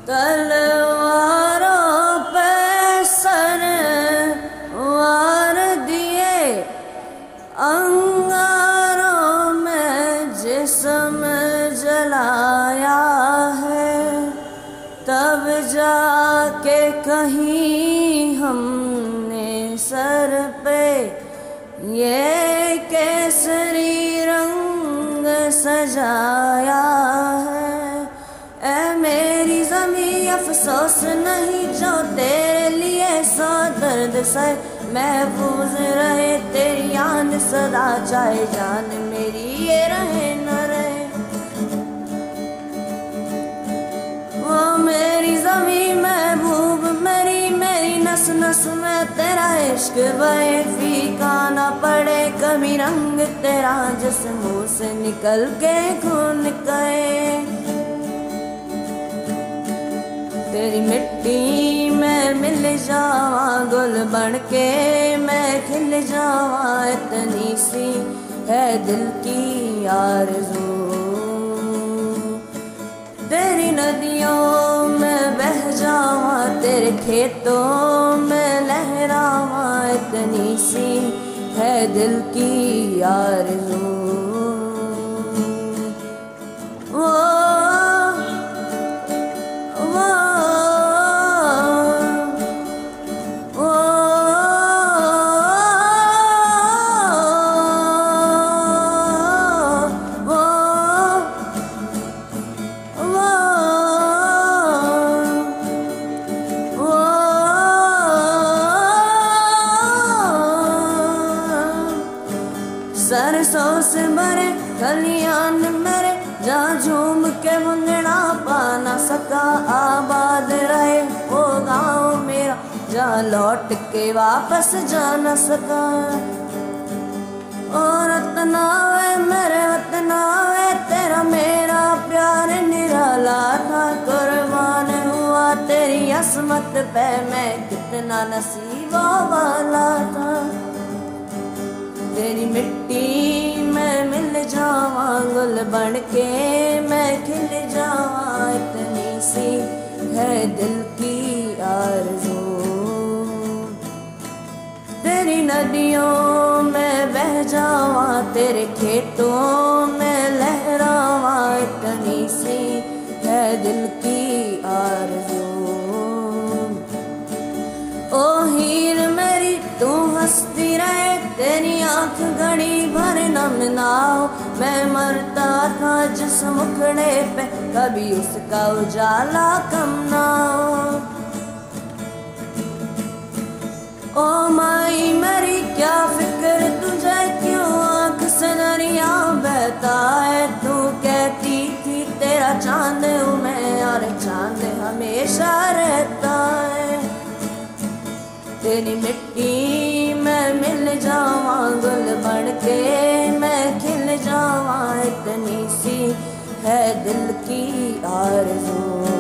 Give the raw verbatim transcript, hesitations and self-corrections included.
तलवारों पे सर वार दिए, अंगारों में जिस्म जलाया है, तब जाके कहीं हमने सर पे ये केसरी रंग सजाया है। ऐ मेरी ज़मीं अफसोस नहीं जो तेरे लिए सौ दर्द सहे, महफूज रहे तेरी याद सदा, चाहे जान मेरी ये रहे न रहे। वो मेरी ज़मीं महबूब मेरी, मेरी नस नस में तेरा इश्क बहे, फीका ना पड़े कभी रंग तेरा, जिस मुँह से निकल के खून कहे। तेरी मिट्टी में मिल जावा गुल बन के मैं खिल जावा, इतनी सी है दिल की आरज़ू। तेरी नदियों में बह जावा, तेरे खेतों में लहरावा, इतनी सी है दिल की आरज़ू। वो सरसों से भरे खलियान मेरे, जहाँ झूम के मंगना पा ना सका, आबाद रहे वो गाँव मेरा, जहाँ लौट के वापस जा न सका। और वतना वे मेरे वतना वे, तेरा मेरा प्यार निराला था, कुर्बान हुआ तेरी असमत पे मैं, कितना नसीबों वाला था। तेरी मिट्टी में मिल जावा गुल बन के मैं खिल जावा, इतनी सी है दिल की आरज़ू। तेरी नदियों में बह जावा, तेरे खेतों में लहरावा, इतनी सी है दिल की आरज़ू। ओ हीर मेरी तू हंसती रहे, तेरी आँख घड़ी भर नम ना हो, मैं मरता था जिस मुखड़े पे कभी उसका उजाला कम ना हो। ओ माई मेरी क्या फिक्र तुझे, क्यों आँख से दरिया बहता है, तू कहती थी तेरा चांद हूँ मैं, और चांद हमेशा रहता है। तेरी मिट्टी में मिल जावा गुल बन के मैं खिल जावा, इतनी सी है दिल की आरज़ू।